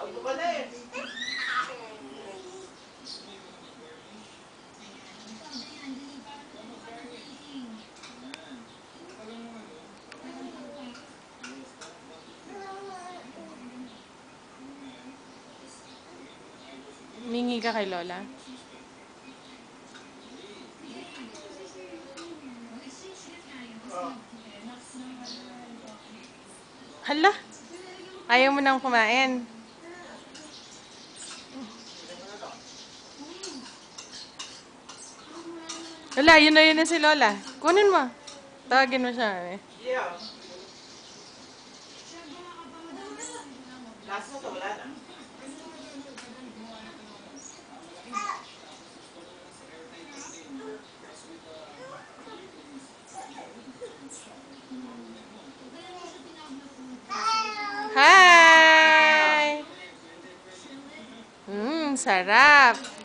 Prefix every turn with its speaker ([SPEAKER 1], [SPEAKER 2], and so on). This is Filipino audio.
[SPEAKER 1] Upo ka na eh.
[SPEAKER 2] Mingi ka kay Lola? Hala? Ayaw mo nang kumain? Wala, yun na si Lola. Kunin mo. Tawagin mo siya.
[SPEAKER 1] Yeah. Last na to, wala na.
[SPEAKER 2] Hi! Sarap!